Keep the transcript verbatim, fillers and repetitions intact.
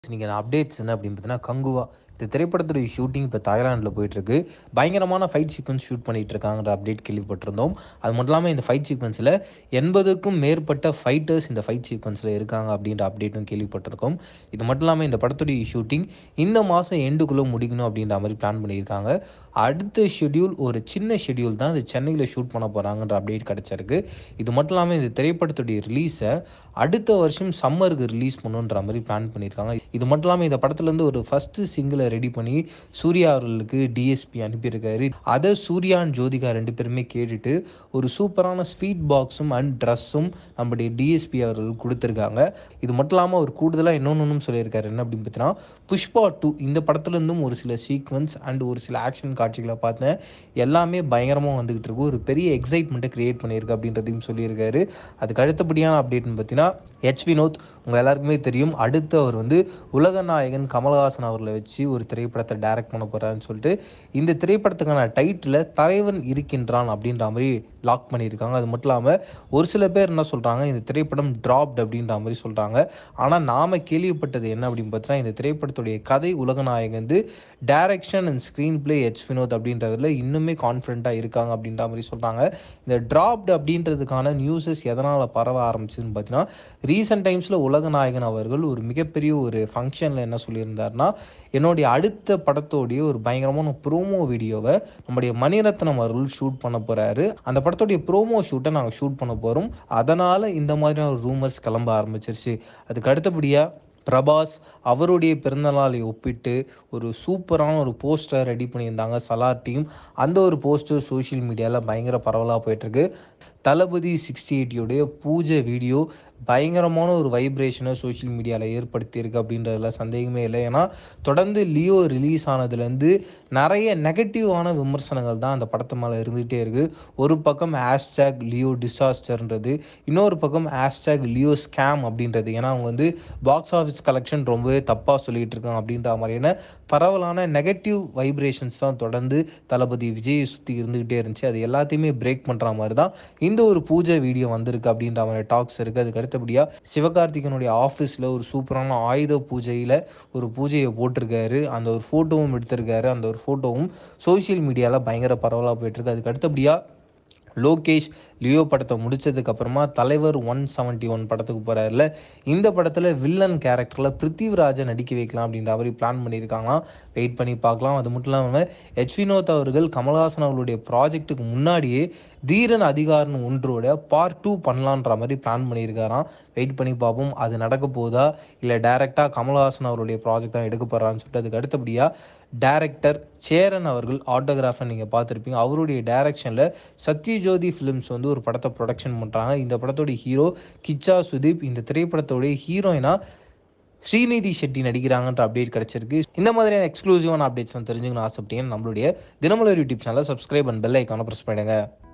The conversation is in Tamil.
நீங்க அப்டேட்ஸ் என்ன அப்படின்னு பார்த்தீங்கன்னா, கங்குவா இந்த திரைப்படத்துடைய ஷூட்டிங் இப்போ தாய்லாந்தில போயிட்டுருக்கு. பயங்கரமான ஃபைட் சீக்வென்ஸ் ஷூட் பண்ணிட்டு இருக்காங்கன்ற அப்டேட் கேள்விப்பட்டிருந்தோம். அது மட்டும் இல்லாம இந்த ஃபைட் சீக்வென்ஸ்ல எண்பதுக்கும் மேற்பட்ட ஃபைட்டர்ஸ் இந்த ஃபைட் சீக்வென்ஸ்ல இருக்காங்க அப்படின்ற அப்டேட்டும் கேள்விப்பட்டிருக்கோம். இது மட்டும் இல்லாம இந்த படத்துடைய ஷூட்டிங் இந்த மாசம் எண்டுக்குள்ள முடிக்கணும் அப்படின்ற மாரி பிளான் பண்ணியிருக்காங்க. அடுத்த ஷெட்யூல் ஒரு சின்ன ஷெட்யூல் தான். இது சென்னையில ஷூட் பண்ண போறாங்கன்ற அப்டேட் கிடைச்சிருக்கு. இது மட்டும் இல்லாம இந்த திரைப்படத்துடைய ரிலீஸ அடுத்த வருஷம் சம்மருக்கு ரிலீஸ் பண்ணணுன்ற மாரி பிளான் பண்ணியிருக்காங்க. இது மட்டும் இல்லாம இந்த படத்துலேருந்து ஒரு ஃபர்ஸ்ட் சிங்கிளை ரெடி பண்ணி சூர்யா அவர்களுக்கு டிஎஸ்பி அனுப்பியிருக்காரு. அதை சூர்யா அண்ட் ஜோதிகா ரெண்டு பேருமே கேட்டுட்டு ஒரு சூப்பரான ஸ்வீட் பாக்ஸும் அண்ட் ட்ரெஸ்ஸும் நம்முடைய டிஎஸ்பி அவர்கள் கொடுத்துருக்காங்க. இது மட்டும் இல்லாமல் அவர் கூடுதலாக இன்னொன்றும் சொல்லியிருக்காரு. என்ன அப்படின்னு பார்த்தீங்கன்னா, புஷ்பா டூ இந்த படத்துலேருந்தும் ஒரு சில சீக்வன்ஸ் அண்ட் ஒரு சில ஆக்ஷன் காட்சிகளை பார்த்தேன். எல்லாமே பயங்கரமாக வந்துகிட்டு இருக்கு. ஒரு பெரிய எக்ஸைட்மெண்ட்டை கிரியேட் பண்ணியிருக்கு அப்படின்றதையும் சொல்லியிருக்காரு. அதுக்கு அடுத்தபடியான அப்டேட்னு பார்த்தீங்கன்னா, எச் வினோத் உங்கள் எல்லாருக்குமே தெரியும். அடுத்து அவர் வந்து உலக நாயகன் கமல்ஹாசன் அவர்களை வச்சு ஒரு திரைப்படத்தை டைரக்ட் பண்ண போகிறாருன்னு சொல்லிட்டு இந்த திரைப்படத்துக்கான டைட்டில் தலைவன் இருக்கின்றான் அப்படின்ற மாதிரி லாக் பண்ணியிருக்காங்க. அது மட்டும் இல்லாமல் ஒரு சில பேர் என்ன சொல்கிறாங்க, இந்த திரைப்படம் ட்ராப்ட் அப்படின்ற மாதிரி சொல்கிறாங்க. ஆனால் நாம் கேள்விப்பட்டது என்ன அப்படின்னு பார்த்தீங்கன்னா, இந்த திரைப்படத்துடைய கதை உலகநாயகன் வந்து direction and screenplay H Vinoth அப்படின்றதுல இன்னுமே கான்ஃபிடென்ட்டாக இருக்காங்க அப்படின்ற மாதிரி சொல்கிறாங்க. இந்த ட்ராப்ட் அப்படின்றதுக்கான நியூஸஸ் எதனால் பரவ ஆரம்பிச்சதுன்னு பார்த்தீங்கன்னா, ரீசெண்ட் டைம்ஸில் உலகநாயகன் அவர்கள் ஒரு மிகப்பெரிய ஒரு ஃபங்க்ஷனில் என்ன சொல்லியிருந்தாருன்னா, என்னுடைய அடுத்த படத்தோடைய ஒரு பயங்கரமான ப்ரோமோ வீடியோவை நம்முடைய மணிரத்னம் அவர்கள் ஷூட் பண்ண போகிறாரு. அந்த படத்தோடைய ப்ரோமோ ஷூட்டை நாங்கள் ஷூட் பண்ண போகிறோம். அதனால் இந்த மாதிரியான ஒரு ரூமர்ஸ் கிளம்ப ஆரம்பிச்சிருச்சு. அதுக்கு அடுத்தபடியாக பிரபாஸ் அவருடைய பிறந்தநாளை ஒப்பிட்டு ஒரு சூப்பரான ஒரு போஸ்டர் ரெடி பண்ணியிருந்தாங்க சலார் டீம். அந்த ஒரு போஸ்டர் சோஷியல் மீடியாவில் பயங்கர பரவலாக போயிட்டுருக்கு. தளபதி சிக்ஸ்டி எயிட்டியோடைய பூஜை வீடியோ பயங்கரமான ஒரு வைப்ரேஷனை சோஷியல் மீடியாவில் ஏற்படுத்தியிருக்கு அப்படின்றதுல சந்தேகமே இல்லை. ஏன்னா தொடர்ந்து லியோ ரிலீஸ் ஆனதுலேருந்து நிறைய நெகட்டிவான விமர்சனங்கள் தான் அந்த படத்து மேலே இருந்துகிட்டே இருக்குது. ஒரு பக்கம் ஹேஷ்டேக் லியோ டிசாஸ்டர்ன்றது, இன்னொரு பக்கம் ஹேஷ்டேக் லியோ ஸ்கேம் அப்படின்றது. ஏன்னா அவங்க வந்து பாக்ஸ் ஆஃபீஸ் கலெக்ஷன் ரொம்பவே தப்பாக சொல்லிகிட்டு இருக்காங்க அப்படின்ற மாதிரியான பரவலான நெகட்டிவ் வைப்ரேஷன்ஸ் தான் தொடர்ந்து தளபதி விஜயை சுற்றி இருந்துகிட்டே இருந்துச்சு. அது எல்லாத்தையுமே பிரேக் பண்ணுற மாதிரி தான் இந்த ஒரு பூஜை வீடியோ வந்திருக்கு அப்படின்ற மாதிரி டாக்ஸ் இருக்குது. அதுக்கு அடுத்தபடியாக சிவகார்த்திகனுடைய ஆஃபீஸில் ஒரு சூப்பரான ஆயுத பூஜையில் ஒரு பூஜையை போட்டிருக்காரு. அந்த ஒரு ஃபோட்டோவும் எடுத்திருக்காரு. அந்த ஒரு ஃபோட்டோவும் சோஷியல் மீடியாவில் பயங்கர பரவலாக போயிட்டுருக்கு. அதுக்கு அடுத்தபடியாக லோகேஷ் லியோ படத்தை முடித்ததுக்கு அப்புறமா தலைவர் ஒன் செவன்ட்டி ஒன் படத்துக்கு போகிறாருல. இந்த படத்தில் வில்லன் கேரக்டரில் பிருத்திவிராஜை நடிக்க வைக்கலாம் அப்படின்ற மாதிரி பிளான் பண்ணியிருக்காங்களாம். வெயிட் பண்ணி பார்க்கலாம். அது மட்டும் இல்லாமல் எச் வினோத் அவர்கள் கமல்ஹாசன் அவர்களுடைய ப்ராஜெக்ட்டுக்கு முன்னாடியே தீரன் அதிகாரன் ஒன்றோட பார்ட் டூ பண்ணலான்ற மாதிரி பிளான் பண்ணியிருக்காராம். வெயிட் பண்ணி பார்ப்போம் அது நடக்க போதா இல்லை டைரெக்டாக கமல்ஹாசன் அவருடைய ப்ராஜெக்ட் தான் எடுக்க போகிறான்னு சொல்லிட்டு. அதுக்கு அடுத்தபடியாக டைரக்டர் சேரன் அவர்கள் ஆட்டோகிராஃபை நீங்கள் பார்த்துருப்பீங்க. அவருடைய டைரக்ஷனில் சத்யஜோதி ஃபிலிம்ஸ் வந்து ஒரு படத்தை ப்ரொடக்ஷன் பண்ணுறாங்க. இந்த படத்தோடைய ஹீரோ கிச்சா சுதீப். இந்த திரைப்படத்தோடைய ஹீரோயினா ஸ்ரீநிதி ஷெட்டி நடிக்கிறாங்கன்ற அப்டேட் கிடைச்சிருக்கு. இந்த மாதிரியான எக்ஸ்க்ளூசிவான அப்டேட்ஸ் வந்து தெரிஞ்சுக்கணும் ஆசைப்பட்டீங்கன்னா நம்மளுடைய தினமலர் யூடியூப் சேனலை சப்ஸ்கிரைப் அண்ட் பெல் ஐக்கானை ப்ரெஸ் பண்ணுங்க.